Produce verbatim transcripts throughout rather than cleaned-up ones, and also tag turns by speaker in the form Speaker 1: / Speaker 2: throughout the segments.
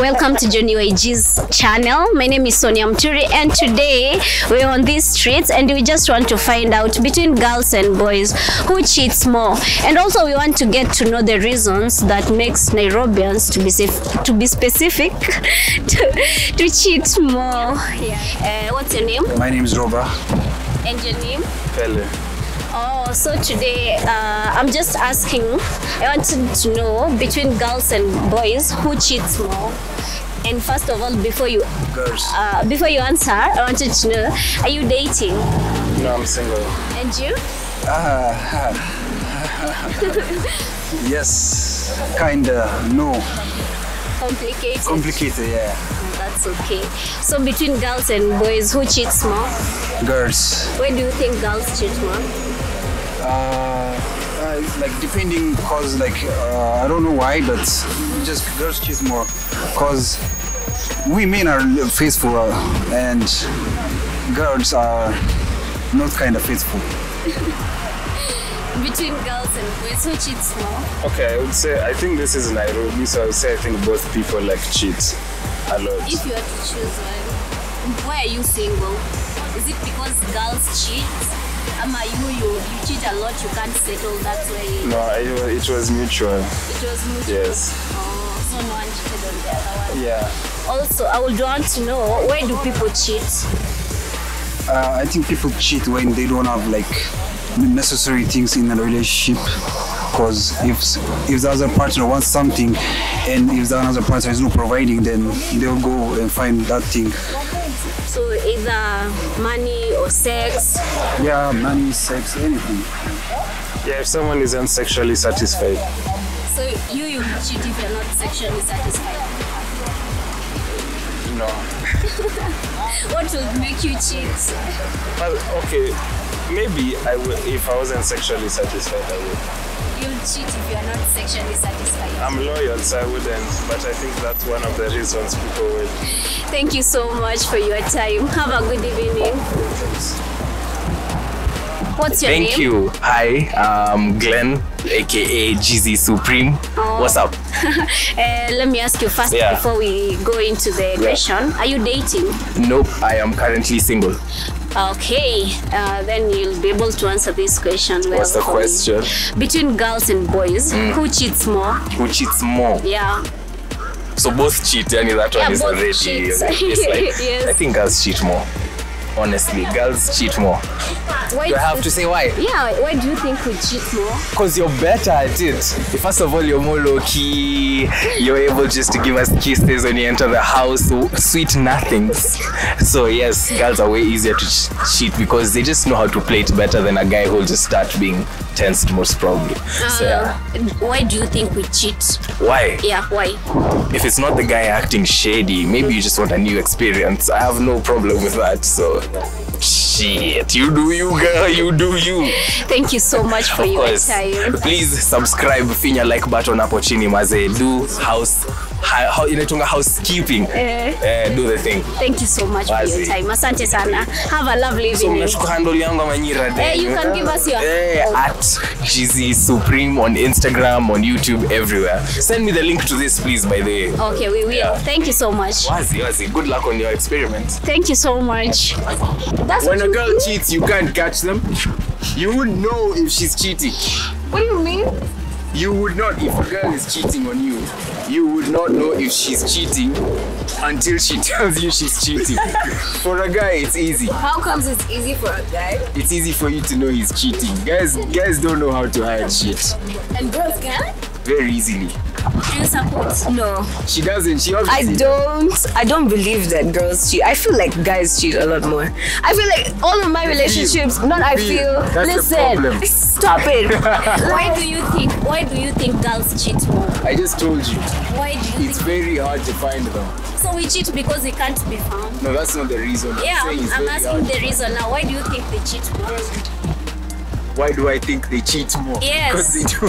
Speaker 1: welcome to Johnny Y G's channel. My name is Sonia Mturi, and today we're on these streets and we just want to find out between girls and boys who cheats more. And also we want to get to know the reasons that makes Nairobians, to be safe, to be specific, to, to cheat more. Yeah. Uh, what's your name?
Speaker 2: My name is Roba.
Speaker 1: And your name?
Speaker 2: Pele.
Speaker 1: Oh, so today uh, I'm just asking, I wanted to know between girls and boys who cheats more. And first of all, before you
Speaker 2: Girls.
Speaker 1: Uh, before you answer, I wanted to know, are you dating?
Speaker 2: No, I'm single.
Speaker 1: And you?
Speaker 2: Ah, yes, kinda, no.
Speaker 1: Complicated?
Speaker 2: Complicated, yeah.
Speaker 1: That's okay. So between girls and boys, who cheats more?
Speaker 2: Girls.
Speaker 1: Why do you think girls cheat more?
Speaker 2: Uh, uh, like depending, cause like uh, I don't know why, but just girls cheat more. Cause we men are faithful uh, and girls are not kind of faithful.
Speaker 1: Between girls and boys, who cheats more?
Speaker 3: Okay, I would say I think this is Nairobi, so I would say I think both people like cheat a lot.
Speaker 1: If you had to choose one, why are you single? Is it because girls cheat? Ama you, you you cheat a lot, you can't settle, that's why?
Speaker 3: No, it was, it was mutual.
Speaker 1: It was mutual?
Speaker 3: Yes.
Speaker 1: Oh, so no one cheated on the other one?
Speaker 3: Yeah.
Speaker 1: Also, I would want to know, why do people cheat?
Speaker 2: Uh, I think people cheat when they don't have like necessary things in a relationship. Because if if the other partner wants something and if the other partner is not providing, then they'll go and find that thing.
Speaker 1: So either money or sex?
Speaker 2: Yeah, money, sex, anything.
Speaker 3: Yeah, if someone isn't sexually satisfied.
Speaker 1: So you, you cheat if you're not sexually satisfied?
Speaker 3: No.
Speaker 1: What would make you cheat?
Speaker 3: Well, okay, maybe I would, if I wasn't sexually satisfied, I would.
Speaker 1: You'll cheat if you're not sexually satisfied?
Speaker 3: I'm loyal, so I wouldn't, but I think that's one of the reasons people would.
Speaker 1: Thank you so much for your time. Have a good evening. What's your
Speaker 4: Thank
Speaker 1: name?
Speaker 4: Thank you. Hi, I'm Glenn, aka G Z Supreme.
Speaker 1: Oh.
Speaker 4: What's up?
Speaker 1: uh, let me ask you first
Speaker 4: Yeah.
Speaker 1: before we go into the
Speaker 4: Yeah.
Speaker 1: question. Are you dating?
Speaker 4: Nope, I am currently single.
Speaker 1: Okay, uh, then you'll be able to answer this question well.
Speaker 4: What's the
Speaker 1: for me.
Speaker 4: question?
Speaker 1: Between girls and boys,
Speaker 4: Mm.
Speaker 1: who cheats more?
Speaker 4: Who cheats more?
Speaker 1: Yeah.
Speaker 4: So both cheat, and that
Speaker 1: Yeah,
Speaker 4: one is
Speaker 1: both
Speaker 4: already.
Speaker 1: cheats.
Speaker 4: It's like,
Speaker 1: Yes.
Speaker 4: I think girls cheat more. Honestly, girls cheat more.
Speaker 1: Why
Speaker 4: Do I have to say why?
Speaker 1: Yeah, why do you think we cheat more?
Speaker 4: Because you're better at it. First of all, you're more low-key. You're able just to give us kisses when you enter the house. Sweet nothings. So yes, girls are way easier to ch cheat because they just know how to play it better than a guy who'll just start being tensed most probably.
Speaker 1: Uh,
Speaker 4: So yeah.
Speaker 1: Why do you think we cheat?
Speaker 4: Why?
Speaker 1: Yeah, why?
Speaker 4: If it's not the guy acting shady, maybe you just want a new experience. I have no problem with that. So shit, you do you, girl, you do you.
Speaker 1: Thank you so much for
Speaker 4: Of
Speaker 1: your
Speaker 4: course.
Speaker 1: time.
Speaker 4: Please subscribe, finya like button hapo chini maze. Do house how inaitwa housekeeping.
Speaker 1: Eh.
Speaker 4: Eh, do the thing.
Speaker 1: Thank you so much
Speaker 4: Wazi.
Speaker 1: for your time. Asante sana. Have a lovely
Speaker 4: So
Speaker 1: evening.
Speaker 4: mnachukua handle yangu ama nyira
Speaker 1: Eh, you can give us your
Speaker 4: eh, at G Z Supreme on Instagram, on YouTube, everywhere. Send me the link to this, please, by the way.
Speaker 1: Okay, we will.
Speaker 4: Yeah.
Speaker 1: Thank you so much.
Speaker 4: Wazi, wazi. Good luck on your experiment.
Speaker 1: Thank you so much. That's
Speaker 4: When
Speaker 1: what
Speaker 4: a
Speaker 1: you
Speaker 4: girl
Speaker 1: think?
Speaker 4: cheats, you can't catch them. You would know if she's cheating.
Speaker 1: What do you mean?
Speaker 4: You would not, if a girl is cheating on you, you would not know if she's cheating until she tells you she's cheating. For a guy, it's easy.
Speaker 1: How comes it's easy for a guy?
Speaker 4: It's easy for you to know he's cheating. Guys, guys don't know how to hide shit.
Speaker 1: And girls can?
Speaker 4: Very easily.
Speaker 1: Do you support?
Speaker 5: No,
Speaker 4: She doesn't. She
Speaker 5: I
Speaker 4: obviously
Speaker 5: don't. I don't believe that girls cheat. I feel like guys cheat a lot more. I feel like all of my relationships, not I
Speaker 4: Feel.
Speaker 5: feel.
Speaker 4: That's the
Speaker 5: Listen,
Speaker 4: problem.
Speaker 5: stop it.
Speaker 1: Why do you think? Why do you think girls cheat more?
Speaker 4: I just told you.
Speaker 1: Why do you
Speaker 4: It's
Speaker 1: think?
Speaker 4: very hard to find them.
Speaker 1: So we cheat because we can't be found.
Speaker 4: No, that's not the reason.
Speaker 1: Yeah,
Speaker 4: saying
Speaker 1: I'm,
Speaker 4: it's
Speaker 1: I'm
Speaker 4: very
Speaker 1: asking
Speaker 4: hard.
Speaker 1: the reason now. Why do you think they cheat more?
Speaker 4: Why do I think they cheat more?
Speaker 1: Yes.
Speaker 4: Because they do.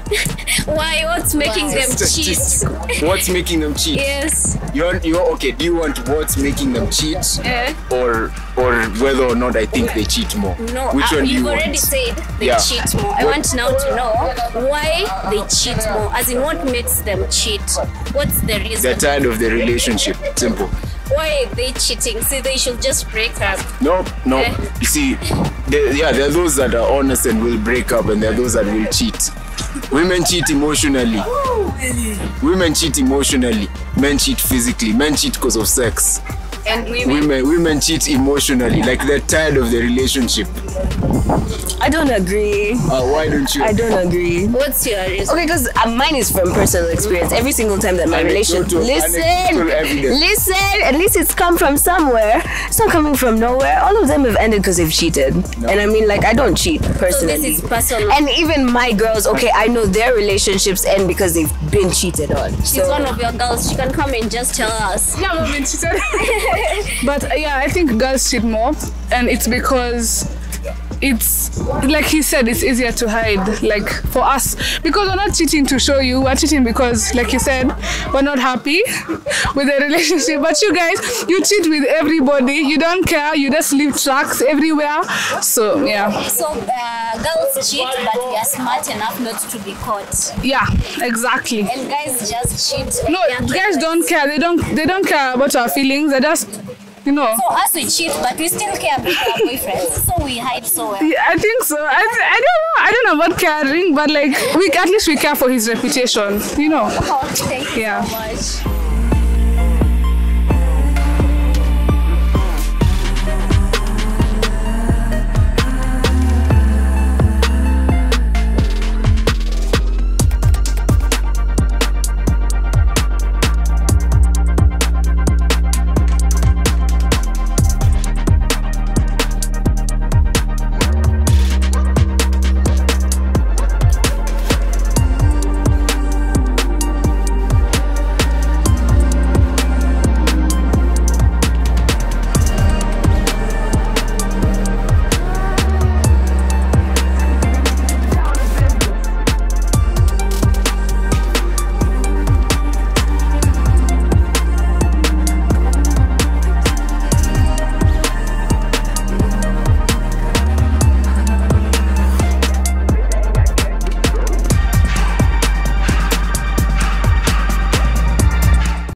Speaker 1: Why? What's making them
Speaker 4: Just-
Speaker 1: cheat?
Speaker 4: just- What's making them cheat?
Speaker 1: Yes.
Speaker 4: You want, you okay? Do you want what's making them cheat,
Speaker 1: Eh?
Speaker 4: or or whether or not I think they cheat more?
Speaker 1: No,
Speaker 4: Which
Speaker 1: uh,
Speaker 4: one do you
Speaker 1: you've
Speaker 4: want?
Speaker 1: already said they
Speaker 4: Yeah.
Speaker 1: cheat more. I
Speaker 4: What-
Speaker 1: want now to know why they cheat more. As in, what makes them cheat? What's the reason?
Speaker 4: They're tired of the relationship. Simple.
Speaker 1: Why are they cheating? See, they should just break up.
Speaker 4: No, no.
Speaker 1: Eh?
Speaker 4: You see, there, yeah, there are those that are honest and will break up, and there are those that will cheat. Women cheat emotionally. Women cheat emotionally. Men cheat physically. Men cheat because of sex.
Speaker 1: And women.
Speaker 4: Women, women cheat emotionally. Like they're tired of the relationship.
Speaker 5: I don't agree.
Speaker 4: Uh, why don't you?
Speaker 5: I don't agree.
Speaker 1: What's your reason?
Speaker 5: Okay, because uh, mine is from personal experience. Every single time that my relationship,
Speaker 4: Anecdotal-
Speaker 5: listen,
Speaker 4: anecdotal evidence.
Speaker 5: listen. At least it's come from somewhere. It's not coming from nowhere. All of them have ended because they've cheated. And I mean, like, I don't cheat
Speaker 1: So
Speaker 5: personally.
Speaker 1: this is personal.
Speaker 5: And even my girls, okay, I know their relationships end because they've been cheated on.
Speaker 1: She's
Speaker 5: So
Speaker 1: one of your girls. She can come and just tell us.
Speaker 6: Yeah, I've been cheated. But uh, yeah, I think girls cheat more, and it's because it's like he said, it's easier to hide. Like for us, because we're not cheating to show you, we're cheating because, like you said, we're not happy with the relationship. But you guys, you cheat with everybody. You don't care. You just leave tracks everywhere. So yeah,
Speaker 1: So uh, girls cheat, but they are smart enough not to be caught.
Speaker 6: yeah, exactly.
Speaker 1: And guys just cheat. and
Speaker 6: No,
Speaker 1: they are
Speaker 6: guys
Speaker 1: careless.
Speaker 6: don't care. They don't. They don't care about our feelings. They just, you know.
Speaker 1: So us we cheat, but we still care about our boyfriends. So we hide so well.
Speaker 6: Yeah, I think so. I, I don't know. I don't know about caring, but like we at least we care for his reputation, you know.
Speaker 1: Oh, thank you
Speaker 6: Yeah.
Speaker 1: so much.